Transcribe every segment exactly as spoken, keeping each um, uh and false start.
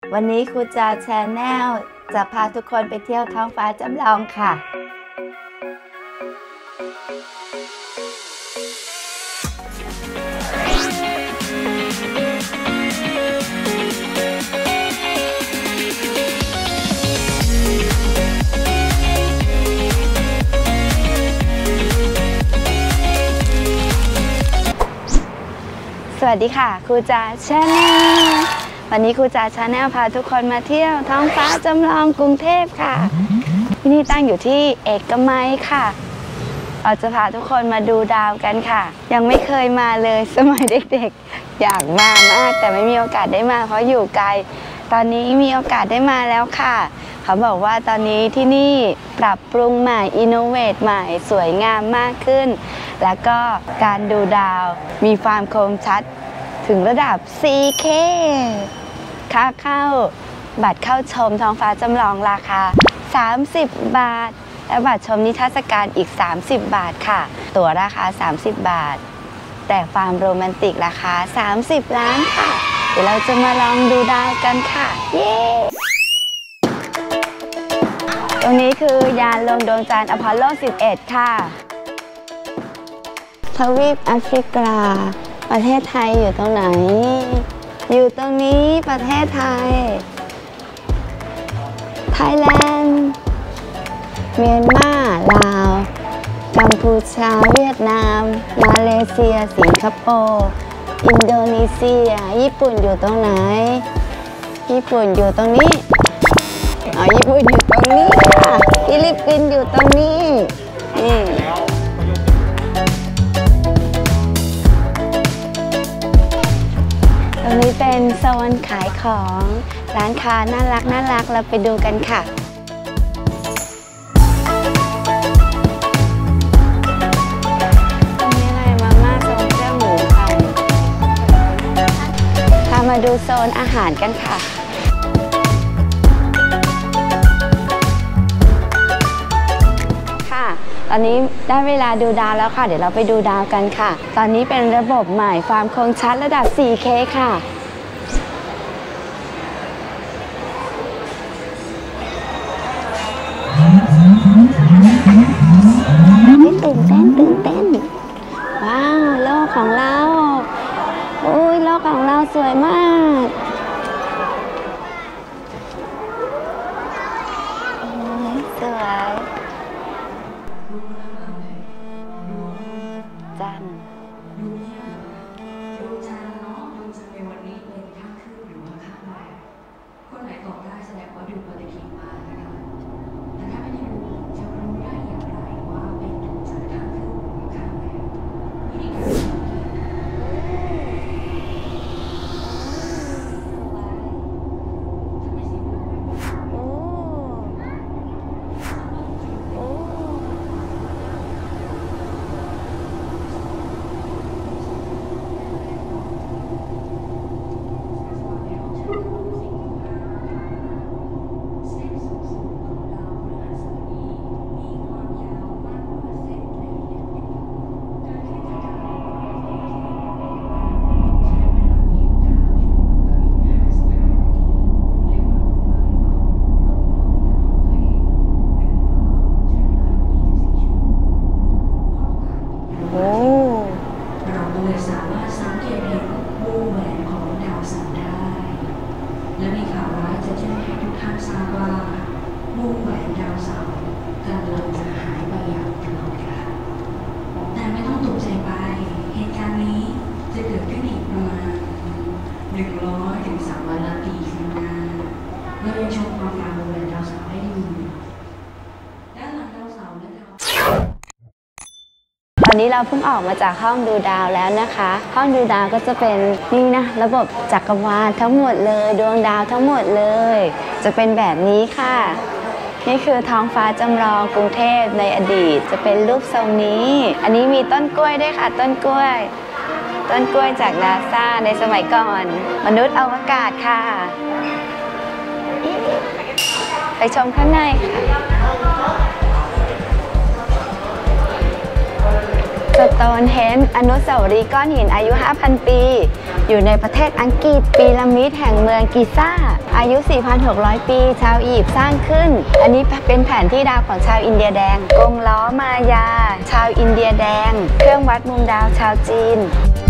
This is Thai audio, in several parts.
วันนี้ครูจาแชนแนลจะพาทุกคนไปเที่ยวท้องฟ้าจำลองค่ะสวัสดีค่ะครูจาแชนแนลวันนี้ครูจาแชนแนลพาทุกคนมาเที่ยวท้องฟ้าจำลองกรุงเทพค่ะที่นี่ตั้งอยู่ที่เอกมัยค่ะเราจะพาทุกคนมาดูดาวกันค่ะยังไม่เคยมาเลยสมัยเด็กๆอยากมามากแต่ไม่มีโอกาสได้มาเพราะอยู่ไกลตอนนี้มีโอกาสได้มาแล้วค่ะเขาบอกว่าตอนนี้ที่นี่ปรับปรุงใหม่อินโนเวทใหม่สวยงามมากขึ้นแล้วก็การดูดาวมีความคมชัดถึงระดับ โฟร์เค ค่าเข้าบัตรเข้าชมท้องฟ้าจำลองราคาสามสิบบาทและบัตรชมนิทรรศการอีกสามสิบบาทค่ะตั๋วราคาสามสิบบาทแต่ความโรแมนติกราคาสามสิบล้านค่ะเดี๋ยวเราจะมาลองดูดาวกันค่ะเย้ตรงนี้คือยานลงดวงจันทร์อพอลโลสิบเอ็ดค่ะทวีปแอฟริกาประเทศไทยอยู่ตรงไหนอยู่ตรงนี้ประเทศไทยไทยแลนด์เมียนมาลาวกัมพูชาเวียดนามมาเลเซียสิงคโปร์อินโดนีเซียญี่ปุ่นอยู่ตรงไหนญี่ปุ่นอยู่ตรงนี้อ๋อญี่ปุ่นอยู่ตรงนี้ค่ะฟิลิปปินส์อยู่ตรงนี้นี่ตรงนี้เป็นโซนขายของร้านค้าน่ารักน่ารักเราไปดูกันค่ะตรงนี้อะไรมาม่าโซนเครื่องหมูไทยพามาดูโซนอาหารกันค่ะตอนนี้ได้เวลาดูดาวแล้วค่ะเดี๋ยวเราไปดูดาวกันค่ะตอนนี้เป็นระบบใหม่ความคมชัดระดับ โฟร์เค ค่ะตื่นเต้นตื่นเต้นว้าวโลกของเราอุ้ยโลกของเราสวยมากสวยจันดูจันเนาะดูจันในวันนี้เป็นข้างขึ้นหรือว่าข้างแรกคนไหนตอบได้แสดงว่าดูปฏิทินมานะคะแต่ถ้าไม่ได้ดูจะรู้ได้อย่างไรว่าเป็นดวงจันทร์ข้างขึ้นหรือว่าข้างแรกวิธีการสามารถสังเกตเห็นวงแหวนของดาวเสาร์ได้และมีข่าวร้ายจะแจ้งให้ทุกท่านทราบว่าวงแหวนดาวเสาร์กำลังจะหายไปอย่างกระโดดกาลแต่ไม่ต้องตกใจไปเหตุการณ์นี้จะเกิดขึ้นอีกประมาณหนึ่งร้อยถึงสามร้อยล้านปีข้างหน้าเรายังชมความงามวงแหวนดาวเสาร์ได้อยู่ด้านหลังดาวเสาร์และดาวตอนนี้เราเพิ่งออกมาจากห้องดูดาวแล้วนะคะห้องดูดาวก็จะเป็นนี่นะระบบจักรวาลทั้งหมดเลยดวงดาวทั้งหมดเลยจะเป็นแบบนี้ค่ะนี่คือท้องฟ้าจำลองกรุงเทพในอดีตจะเป็นรูปทรงนี้อันนี้มีต้นกล้วยด้วยค่ะต้นกล้วยต้นกล้วยจากนาซาในสมัยก่อนมนุษย์อวกาศค่ะไปชมข้างในค่ะสโตนเฮนจ์อนุสาวรีย์ก้อนหินอายุ ห้าพัน ปีอยู่ในประเทศอังกฤษพีระมิดแห่งเมืองกิซ่าอายุ สี่พันหกร้อย ปี ชาวอียิปต์สร้างขึ้น อันนี้เป็นแผนที่ดาวของชาวอินเดียแดง กงล้อมายา ชาวอินเดียแดง เครื่องวัดมุมดาวชาวจีน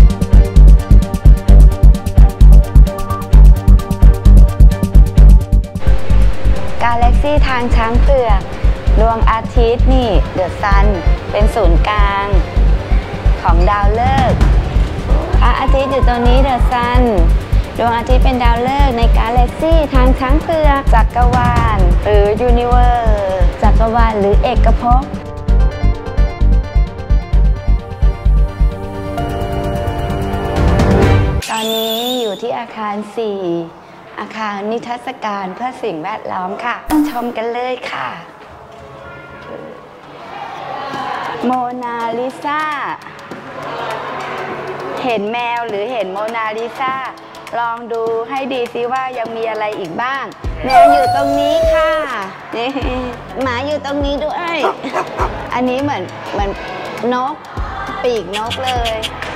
กาแล็กซี่ทางช้างเผือกดวงอาทิตย์นี่เดอะซันเป็นศูนย์กลางของดาวฤกษ์พระอาทิตย์อยู่ตรงนี้เดอะซันดวงอาทิตย์เป็นดาวฤกษ์ในกาแล็กซี่ทางช้างเผือกจักรวาลหรือยูนิเวอร์จักรวาลหรือเอกภพตอนนี้อยู่ที่อาคารสี่อาคารนิทรรศการเพื่อสิ่งแวดล้อมค่ะชมกันเลยค่ะโมนาลิซาเห็นแมวหรือเห็นโมนาลิซาลองดูให้ดีซิว่ายังมีอะไรอีกบ้างแมวอยู่ตรงนี้ค่ะนี่หมาอยู่ตรงนี้ด้วยอันนี้เหมือนเหมือนนกปีกนกเลย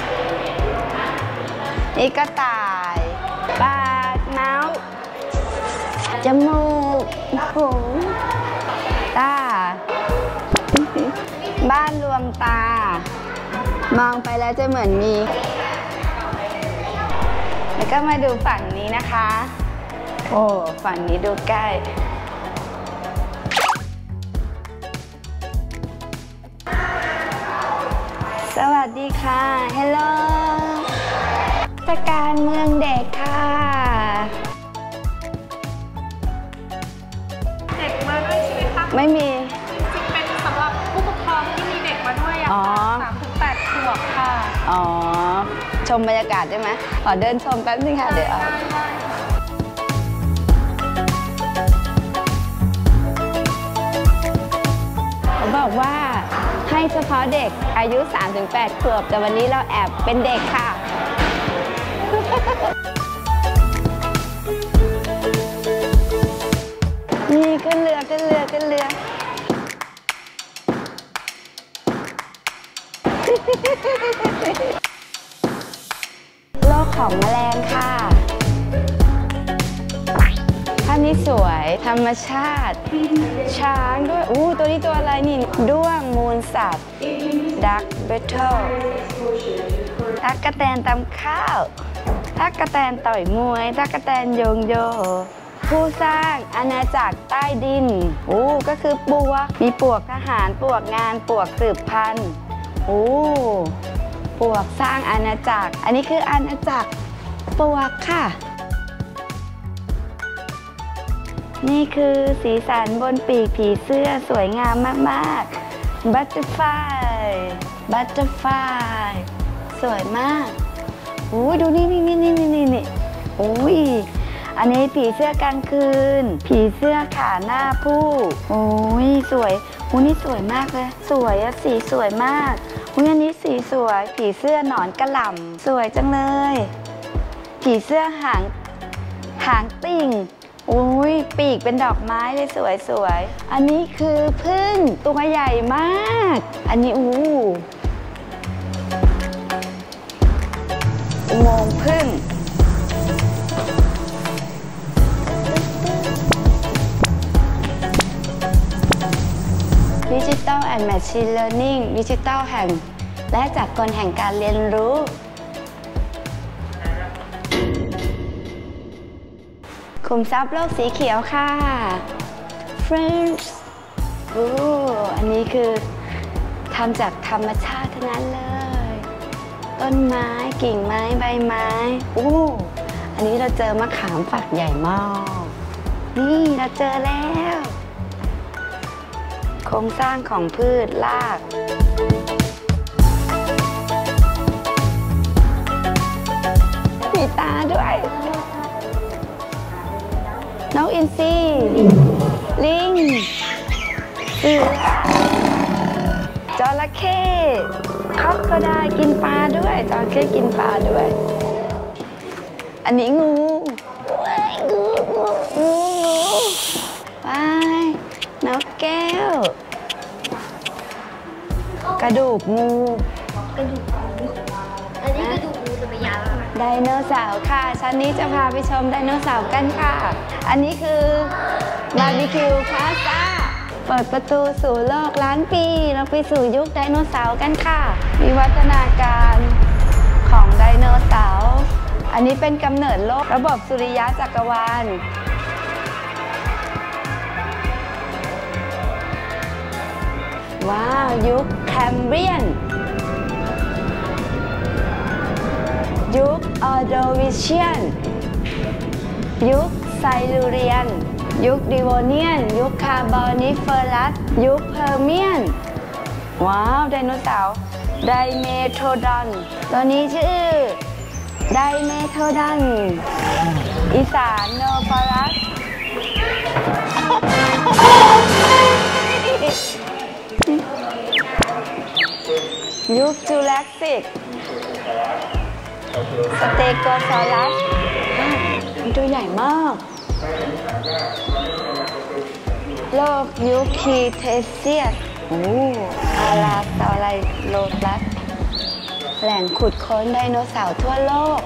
นี่ก็ตายปากเมาส์จมูกหูตาบ้านรวมตามองไปแล้วจะเหมือนมีแล้วก็มาดูฝั่งนี้นะคะโอ้ฝั่งนี้ดูใกล้สวัสดีค่ะเฮลโลสการเมืองเด็กค่ะเด็กมาด้วยใช่ไหมคะไม่มีจริงๆเป็นสำหรับผู้ปกครองที่มีเด็กมาด้วยอะค่ะสามถึงแปดขวบค่ะอ๋อชมบรรยากาศได้ไหมขอเดินชมแป๊บนึงค่ะเดี๋ยวเอาเขาบอกว่าให้เฉพาะเด็กอายุ สามถึงแปด ขวบแต่วันนี้เราแอบเป็นเด็กค่ะนี่ขึ้นเรือขึ้นเรือขึ้นเรือโลกของแมลงค่ะภาพนี้สวยธรรมชาติช้างด้วยอู้ตัวนี้ตัวอะไรนี่ด้วงมูลสัตว์ดักเบทเทิลตั๊กแตนตำข้าวตั๊กแตนต่อยมวยตั๊กแตนโยงโยผู้สร้างอาณาจักรใต้ดินอู้ก็คือปวกมีปวกทหารปวกงานปวกสืบพันธุ์อู้ปวกสร้างอาณาจักรอันนี้คืออาณาจักรปวกค่ะนี่คือสีสันบนปีกผีเสื้อสวยงามมากๆบัตเตอร์ฟลายบัตเตอร์ฟลายสวยมากอู้ดูนี่นี่นี่นี่นี่นี่อุ้ยอันนี้ผีเสื้อกลางคืนผีเสื้อขาหน้าผู้โอ้ยสวยอู้นี่สวยมากเลยสวยอะสีสวยมากอุ้ยอันนี้สีสวยผีเสื้อหนอนกระหล่ำสวยจังเลยผีเสื้อหางหางติ่งอุ้ยปีกเป็นดอกไม้เลยสวยสวยอันนี้คือพึ่งตัวใหญ่มากอันนี้อู้อุโมงค์พึ่งดิจิทัลแอนด์แมชชีนเลอร์นิ่งดิจิทัลแห่งและจากกลแห่งการเรียนรู้ขุมทรัพย์โลกสีเขียวค่ะ Friends โอ้อันนี้คือทำจากธรรมชาติทั้งนั้นเลยต้นไม้กิ่งไม้ใบไม้โอ้อันนี้เราเจอมะขามฝักใหญ่มากนี่เราเจอแล้วโครงสร้างของพืชรากมีตาด้วยนกอินทรีลิงเสือจระเข้เขาก็ได้กินปลาด้วยจระเข้กินปลาด้วยอันนี้งูงูงูงูไปนกแก้วกระดูกงูกระดูกงูอันนี้กระดูกงูจะไปยาวแล้วนะไดโนเสาร์ค่ะชั้นนี้จะพาไปชมไดโนเสาร์กันค่ะอันนี้คือบาร์บีคิวพลาซ่าเปิดประตูสู่โลกล้านปีเราไปสู่ยุคไดโนเสาร์กันค่ะวิวัฒนาการของไดโนเสาร์อันนี้เป็นกำเนิดโลกระบบสุริยะจักรวาลว้าวยุคแคมเบรียนยุคออโดวิเชียนยุคไซลูเรียนยุคดิโวเนียนยุคคาร์บอนิเฟอรัสยุคเพอร์เมียนว้าวไดโนเสาร์ไดเมโทรดอนตัวนี้ชื่อไดเมโทรดอนอีสานโนฟอรัสยุคจูราสสิกสเตโกซอรัสมันตัวใหญ่มากโลกยุคคีเทเซียสโอ้อาราซอไลโลปัสแหล่งขุดค้นไดโนเสาร์ทั่วโลก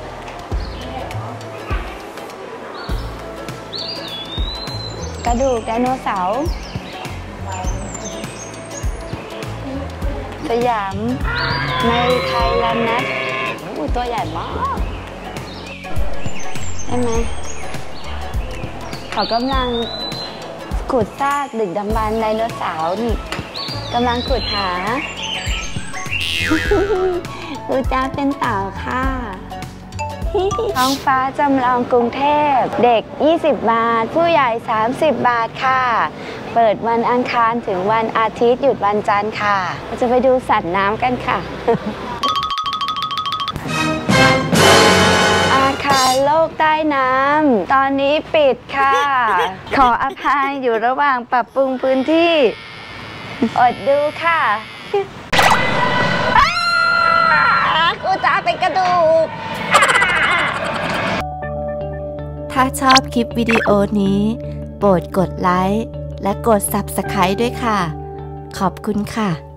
กระดูกไดโนเสาร์สยามในไทยแลนด์นัทอู้ตัวใหญ่มากใช่ไหมเขากำลังขุดซากดึกดำบรรพ์ไดโนเสาร์นี่กำลังขุดหาอูจ้าเป็นเต่าค่ะท้องฟ้าจำลองกรุงเทพเด็กยี่สิบบาทผู้ใหญ่สามสิบบาทค่ะเปิดวันอังคารถึงวันอาทิตย์หยุดวันจันทร์ค่ะเราจะไปดูสัตว์น้ำกันค่ะอาคารโลกใต้น้ำตอนนี้ปิดค่ะขออภัยอยู่ระหว่างปรับปรุงพื้นที่อดดูค่ะกูจะเป็นกระดูกถ้าชอบคลิปวิดีโอนี้โปรดกดไลค์และกด ซับสไครบ์ ด้วยค่ะขอบคุณค่ะ